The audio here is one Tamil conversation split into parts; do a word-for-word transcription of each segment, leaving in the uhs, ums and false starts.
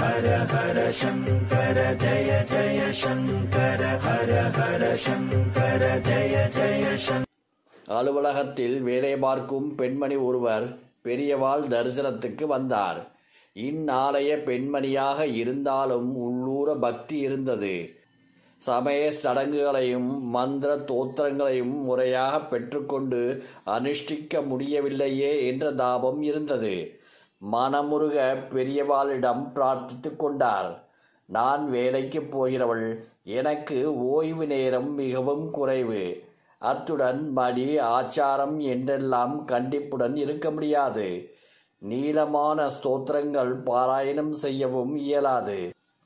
ஹர ஹர சங்கர ஜய ஜய சங்கர ஹர ஹர சங்கர ஜய ஜய சங்கர. அலுவலகத்தில் வேலை பார்க்கும் பெண்மணி ஒருவர் பெரியவாள் தரிசனத்துக்கு வந்தார். இந்நாளைய பெண்மணியாக இருந்தாலும் உள்ளூர பக்தி இருந்தது. சமய சடங்குகளையும் மந்திர தோத்திரங்களையும் முறையாக பெற்றுக்கொண்டு அனுஷ்டிக்க முடியவில்லையே என்ற தாபம் இருந்தது. மனமுருக பெரியவாளிடம் பிரார்த்தித்து கொண்டார். நான் வேலைக்கு போகிறவள், எனக்கு ஓய்வு நேரம் மிகவும் குறைவு. அத்துடன் மடி ஆச்சாரம் என்றெல்லாம் கண்டிப்புடன் இருக்க முடியாது. நீளமான ஸ்தோத்திரங்கள் பாராயணம் செய்யவும் இயலாது.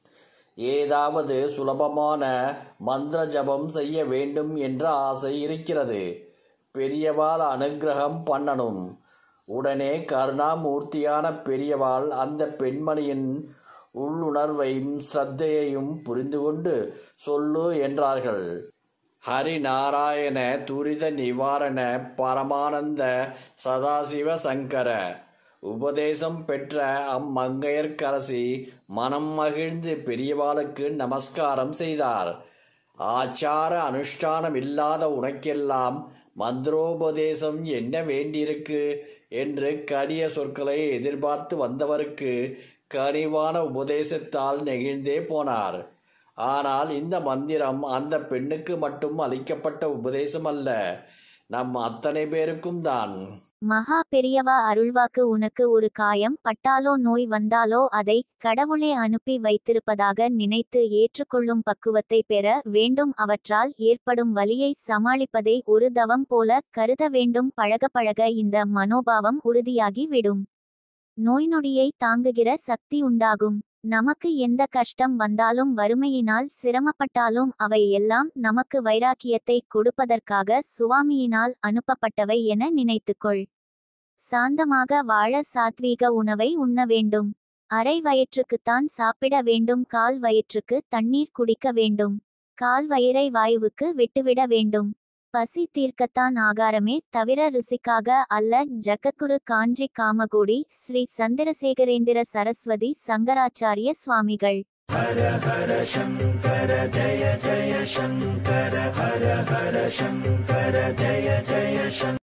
ஏதாவது சுலபமான மந்திர ஜபம் செய்ய வேண்டும் என்ற ஆசை இருக்கிறது. பெரியவாள் அனுக்கிரகம் பண்ணணும். உடனே கருணாமூர்த்தியான பெரியவாள் அந்த பெண்மணியின் உள்ளுணர்வையும் ஸ்ரத்தையையும் புரிந்து கொண்டு சொல்லு என்றார்கள். ஹரிநாராயண துரித நிவாரண பரமானந்த சதாசிவ சங்கர உபதேசம் பெற்ற அம்மங்கையர்க்கரசி மனம் மகிழ்ந்து பெரியவாளுக்கு நமஸ்காரம் செய்தார். ஆச்சார அனுஷ்டானம் இல்லாத உனக்கெல்லாம் மந்திரோபதேசம் என்ன வேண்டியிருக்கு என்று கடிய சொற்களை எதிர்பார்த்து வந்தவருக்கு கனிவான உபதேசத்தால் நெகிழ்ந்தே போனார். ஆனால் இந்த மந்திரம் அந்த பெண்ணுக்கு மட்டும் அளிக்கப்பட்ட உபதேசம் அல்ல, நம் அத்தனை பேருக்கும் தான். மகா பெரியவா அருள்வாக்கு உனக்கு ஒரு காயம் பட்டாலோ நோய் வந்தாலோ அதை கடவுளே அனுப்பி வைத்திருப்பதாக நினைத்து ஏற்றுக்கொள்ளும் பக்குவத்தை பெற வேண்டும். அவற்றால் ஏற்படும் வலியை சமாளிப்பதை ஒரு தவம் போல கருத வேண்டும். பழக பழக இந்த மனோபாவம் உறுதியாகி விடும். நோய் நொடியை தாங்குகிற சக்தி உண்டாகும். நமக்கு எந்த கஷ்டம் வந்தாலும் வறுமையினால் சிரமப்பட்டாலும் அவை எல்லாம் நமக்கு வைராக்கியத்தை கொடுப்பதற்காக சுவாமியினால் அனுப்பப்பட்டவை என நினைத்துக்கொள். சாந்தமாக வாழ சாத்வீக உணவை உண்ண வேண்டும். அரை வயிற்றுக்குத்தான் சாப்பிட வேண்டும். கால் வயிற்றுக்கு தண்ணீர் குடிக்க வேண்டும். கால் வயிறை வாயுவுக்கு விட்டுவிட வேண்டும். பசி தீர்க்கத்தான் ஆகாரமே தவிர ருசிக்காக அல்ல. ஜகத்குரு காஞ்சி காமகோடி ஸ்ரீ சந்திரசேகரேந்திர சரஸ்வதி சங்கராச்சாரிய சுவாமிகள். ஹர ஹர சங்கர ஜய ஜய சங்கர ஹர ஹர சங்கர ஜய ஜய சங்கர.